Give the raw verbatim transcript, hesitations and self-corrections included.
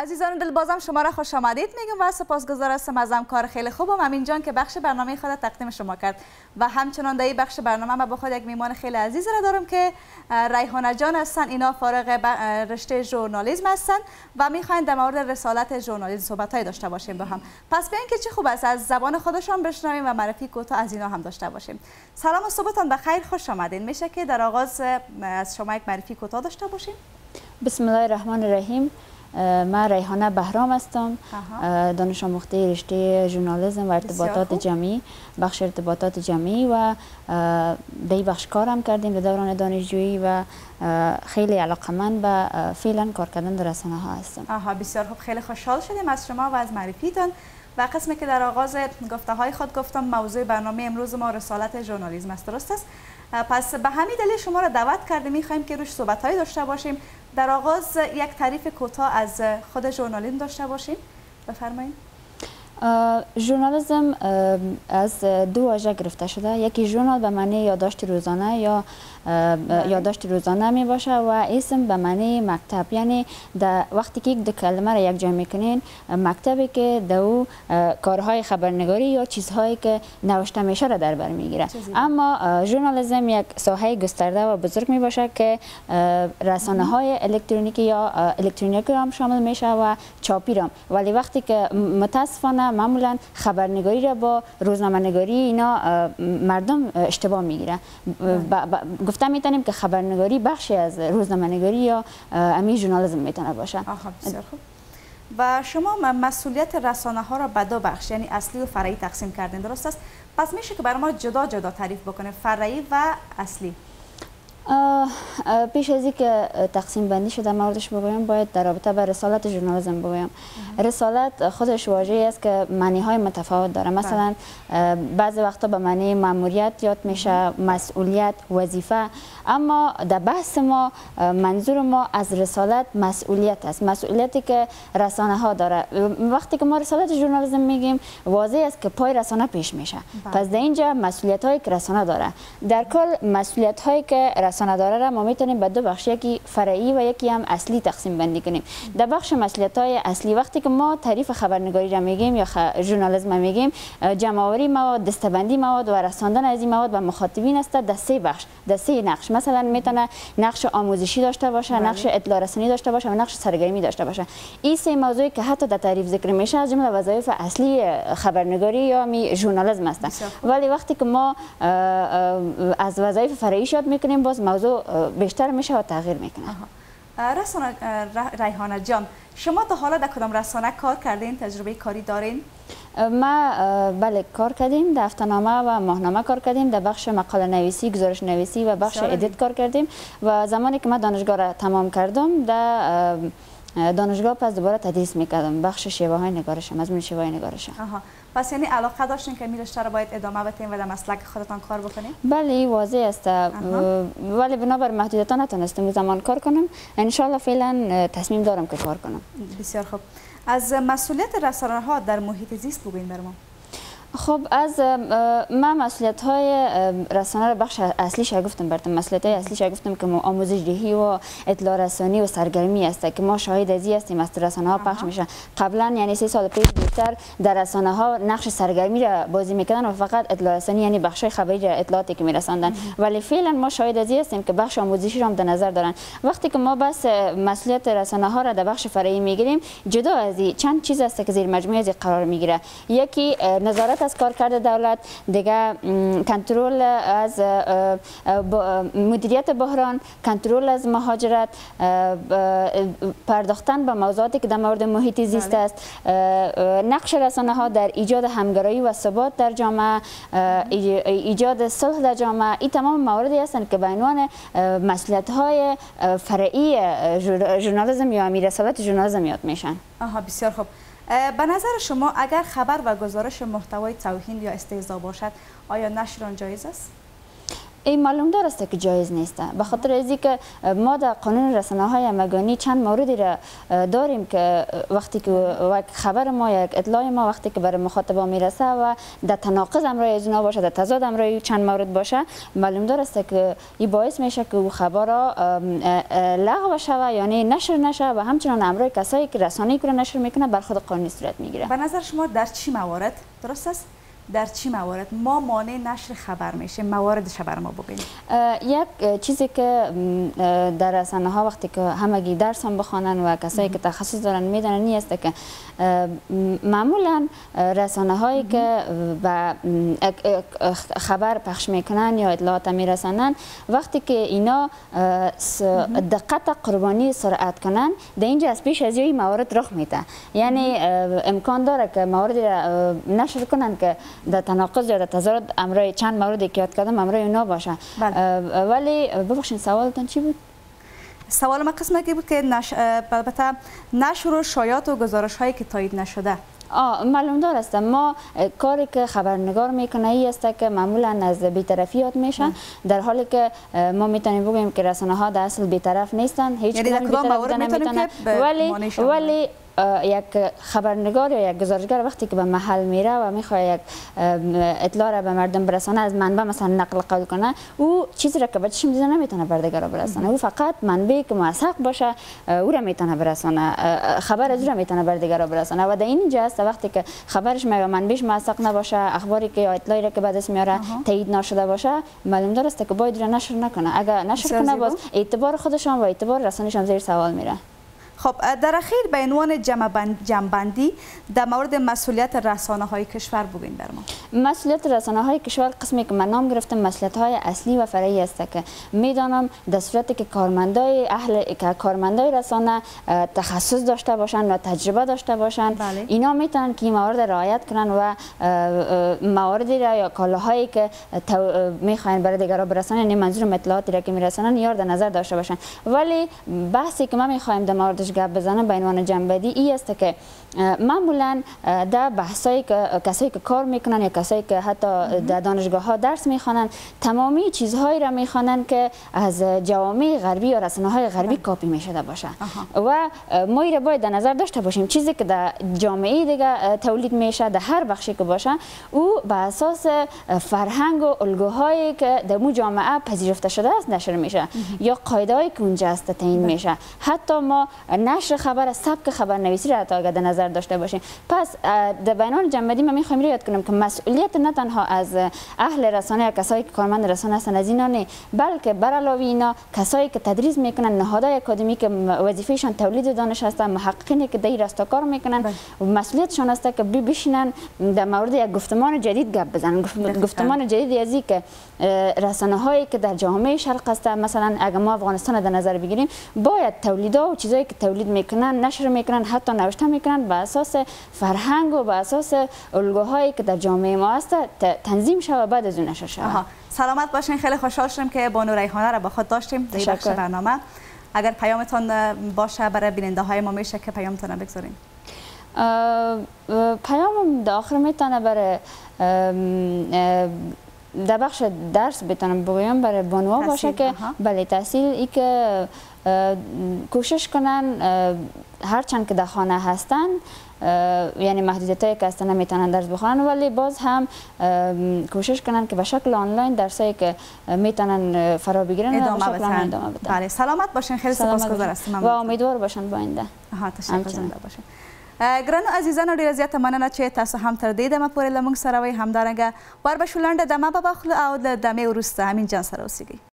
عزیزان دل بازم شما را خوش آمدید میگم و سپاسگزار هستم از همکار خیلی خوبم امین جان که بخش برنامه خود تقدیم شما کرد و همچنان در این بخش برنامه ما با خود یک میهمان خیلی عزیز را دارم که ریحانه جان هستن. اینا فارغ رشته ژورنالیسم هستن و میخواین در مورد رسالت ژورنالیسم صحبت‌های داشته باشیم با هم. پس بیاین که چه خوب است از زبان خودشان بشنویم و معرفی کوتاه از اینا هم داشته باشیم. سلام و صبحتان بخیر، خوش آمدین. میشه که در آغاز از شما یک معرفی کوتاه داشته باشیم؟ بسم الله الرحمن الرحیم. من ریحانه بهرام هستم، دانش آموخته رشته ژورنالیسم و ارتباطات جمعی، بخش ارتباطات جمعی و در این بخش کارم کردیم در دوران دانشجویی و خیلی علاقمند به فعلا کار کردن در رسانه ها هستم. آها، بسیار خوب، خیلی خوشحال شدیم از شما و از معرفیتان. و قسمی که در آغاز گفته های خود گفتم موضوع برنامه امروز ما رسالت ژورنالیسم است، درست است؟ پس به همین دلیل شما را دعوت کردیم، می‌خوایم که روش صحبت‌هایی داشته باشیم. در آغاز یک تعریف کوتاه از خود ژورنالیسم داشته باشیم. بفرمایید. ژورنالیسم از دو واژه گرفته شده. یکی ژورنال به معنی یادداشت روزانه یا یادداشت روزانه می باشه و اسم به معنی مکتب، یعنی در وقتی که یک دو کلمه را یک جا میکنین مکتبی که دو کارهای خبرنگاری یا چیزهایی که نوشته میشه را در بر میگیره. اما ژورنالیسم یک ساحه گسترده و بزرگ می باشه که رسانه های الکترونیکی یا الکترونیکی هم شامل میشه و چاپی هم. ولی وقتی که متاسفانه معمولا خبرنگاری را با روزنامه‌نگاری اینا مردم اشتباه میگیره. گفته میتونیم که خبرنگاری بخشی از روزنامه‌نگاری یا امی ژورنالیسم میتونه باشه. آها، بسیار خوب. و شما مسئولیت رسانه ها را به دو بخش یعنی اصلی و فرعی تقسیم کردین، درست است؟ پس میشه که برای ما جدا جدا تعریف بکنه فرعی و اصلی. پیش از اینکه تقسیم بندی شده موردش بگویم باید در رابطه با رسالت ژورنالیسم بگویم. رسالت خودش واژه‌ای است که معنی های متفاوت داره. مثلا بعضی وقتا به معنی مأموریت یاد میشه، مسئولیت، وظیفه. اما در بحث ما منظور ما از رسالت مسئولیت است، مسئولیتی که رسانه ها داره. وقتی که ما رسالت ژورنالیسم میگیم واضح است که پای رسانه پیش میشه. پس در اینجا مسئولیت هایی که رسانه داره، در کل مسئولیت هایی که رسانه داره را ما میتونیم به دو بخش، یکی فرعی و یکی هم اصلی تقسیم بندی کنیم. در بخش مسئولیت های اصلی وقتی که ما تعریف خبرنگاری را میگیم یا خ... ژورنالیسم میگیم، جمع آوری مواد، دسته‌بندی مواد و رساندن از این مواد به مخاطبین است در سه بخش، در سه نقش. مثلا میتونه نقش آموزشی داشته باشه، نقش اطلاع رسانی داشته باشه و نقش سرگرمی داشته باشه. این سه موضوعی که حتی در تعریف ذکر میشه از جمله وظایف اصلی خبرنگاری یا می ژورنالیسم است. ولی وقتی که ما از وظایف فرعی یاد میکنیم باز موضوع بیشتر میشه و تغییر میکنه. رسانه ریحانه جان، شما تا حالا در کدام رسانه کار کردین؟ تجربه کاری دارین؟ ما بله کار کردیم، در هفته‌نامه و ماهنامه کار کردیم، در بخش مقاله نویسی، گزارش نویسی و بخش ادیت کار کردیم و زمانی که من دانشگاه را تمام کردم در دانشگاه پس دوباره تدریس میکردم، بخش شیوه های نگارش، مضمون شیوه نگارش. آها، پس یعنی علاقه داشتین که می رشته را باید ادامه بدین و در مسلک خودتان کار بکنین؟ بله واضح است، ولی بنابر محدودیت نتونستم زمان کار کنم. ان شاء الله فعلا تصمیم دارم که کار کنم. بسیار خوب. از مسئولیت رسانه ها در محیط زیست بگوین برام. خب از من مسئولیت های رسانه رو بخش اصلیش گفتم براتون. مسئولیت های اصلیش گفتم که آموزش دهی و اطلاع رسانی و سرگرمی است که ما شاهد ازی هستیم از رسانه ها پخش میشن. قبلا یعنی سه سال پیش بیشتر در رسانه ها نقش سرگرمی را بازی میکردن و فقط اطلاع رسانی یعنی بخش خبری را اطلاعاتی که میرساندن، ولی فعلا ما شاهد ازی هستیم که بخش آموزشی را هم در نظر دارن. وقتی که ما بس مسئولیت رسانه ها را در بخش فرعی میگیریم، جدا از این چند چیز است که زیر مجموعه از قرار میگیره. یکی نظارت از کارکرد دولت، دیگه کنترل از مدیریت بحران، کنترل از مهاجرت، پرداختن به موضوعاتی که در مورد محیط زیست است، نقش رسانه ها در ایجاد همگرایی و ثبات در جامعه، ایجاد صلح در جامعه. این تمام مواردی هستند که به عنوان مسئولیت های فرعی ژورنالیسم یا رسالت ژورنالیسم یاد میشن. آها، بسیار خوب. به نظر شما اگر خبر و گزارش محتوای توهین یا استهزا باشد آیا نشر آن جایز است؟ این معلوم دار است که جایز نیست. به خاطر ازی که ما در قانون رسانه های همگانی چند موردی را داریم که وقتی که خبر ما یک اطلاع ما وقتی که برای مخاطبا میرسه و در تناقض امرای از اونا باشه، در تضاد امرای چند مورد باشه، معلوم دار است که این باعث میشه که خبر را لغو شوه، یعنی نشر نشه و همچنان امرای کسایی که رسانه‌ای که نشر میکنه بر خود قانونی صورت میگیره. به نظر شما در چی موارد درست است؟ در چی موارد ما مانع نشر خبر میشه؟ مواردش بر ما بگید. یک چیزی که در رسانه ها وقتی که همگی درس هم بخوانن و کسایی که تخصص دارن میدونن نیست که معمولا رسانه هایی که و خبر پخش میکنن یا اطلاعات میرسانن وقتی که اینا دقت قربانی سرعت کنن در اینجا از پیش از این موارد رخ میده. یعنی امکان داره که موردی نشر کنن که در تناقض یا در تضاد امرای چند موردی که یاد کردم امرای اونا باشه. ولی ببخشید سوالتون چی بود؟ سوال ما قسمتی بود که نش... البته نشر و شایعات و گزارش هایی که تایید نشده. آه معلوم دار است. ما کاری که خبرنگار میکنه ای است که معمولا از بی‌طرفی یاد میشن، در حالی که ما میتونیم بگیم که رسانه ها در اصل بی‌طرف نیستن، هیچ یعنی کدام بی‌طرف نمیتونه، ولی ولی یک خبرنگار یا یک گزارشگر وقتی که به محل میره و میخواد یک اطلاع را به مردم برسانه از منبع مثلا نقل قول کنه، او چیزی را که به چشم دیده نمیتونه بر دیگران برسانه، او فقط منبعی که موثق باشه او را میتونه برسانه، خبر از او را میتونه بر دیگران برسانه. و در این جا است وقتی که خبرش یا منبعش موثق نباشه، اخباری که یا اطلاعی را که به دست میاره تایید نشده باشه، معلوم دار است که باید را نشر نکنه. اگر نشر کنه باز اعتبار خودشان و اعتبار رسانه‌شان زیر سوال میره. خب در اخیر به عنوان جمع‌بندی در مورد مسئولیت رسانه های کشور بگوین بر ما. مسئولیت رسانه های کشور قسمی که من نام گرفتم مسئولیت های اصلی و فرعی است که میدانم در صورتی که کارمندای اهل که کارمندای رسانه تخصص داشته باشند و تجربه داشته باشند، بله. اینا میتونن که این موارد رعایت کنن و مواردی را یا کالاهایی که میخواین برای دیگران برسانن، یعنی منظور اطلاعاتی را که میرسانن یار در نظر داشته باشن. ولی بحثی که ما میخوایم در موردش گپ بزنم به عنوان جنبندی ای است که معمولا در بحثایی که کسایی که کار میکنن یا کسایی که حتی در دانشگاه ها درس میخوانن تمامی چیزهایی را میخوانن که از جوامع غربی یا رسانه های غربی کاپی میشده باشه و ما را باید در نظر داشته باشیم چیزی که در جامعه دیگه تولید میشه در هر بخشی که باشه او به اساس فرهنگ و الگوهایی که در مو جامعه پذیرفته شده است نشر میشه یا قاعده هایی که اونجا است تعیین میشه. حتی ما نشر خبر سبک خبرنویسی را تا در نظر داشته باشیم. پس در بیان جنبندی من میخوام یاد کنم که مسئولیت نه تنها از اهل رسانه یا کسایی که کارمند رسانه هستند از اینا نه، بلکه بر علاوه اینا کسایی که تدریس میکنن، نهادهای اکادمی که وظیفهشان تولید دانش هستند، محققینی که در راستا کار میکنن، مسئولیتشان است که بشینن در مورد یک گفتمان جدید گپ بزنن. گفتمان جدیدی ازی که رسانه هایی که در جامعه شرق هست، مثلا اگر ما افغانستان در نظر بگیریم، باید تولیدها و چیزایی که تولید میکنن نشر میکنن، حتی نوشته میکنن به اساس فرهنگ و به اساس الگوهایی که در جامعه ما هست تنظیم شود و بعد از اون نشر شود. سلامت باشین. خیلی خوشحال شدم که بانو ریحانه را با خود داشتیم در بخش برنامه. اگر پیامتان باشه برای بیننده های ما میشه که پیامتان بگذارین. پیام در آخر میتونه برای در بخش درس بتونم بگویم برای بانوها باشه که بله تحصیل ای که کوشش کنن هرچند که در خانه هستن، یعنی محدودیت هایی که هستن نمیتونن درس بخونن، ولی باز هم کوشش کنن که به شکل آنلاین درسایی که میتونن فرا بگیرن ادامه بدن. بدن. بله سلامت باشین. خیلی سپاسگزار هستم و امیدوار باشن با آینده. ها تشکر زنده باشین. ګرانو عزیزانو ډیره زیاته مننه چې تاسو هم تر دې دمه پورې له موږ سره وئ. همدارنګه ور به شو لنډه دمه به واخلو او له دمې وروسته امین جان سره اوسیږئ.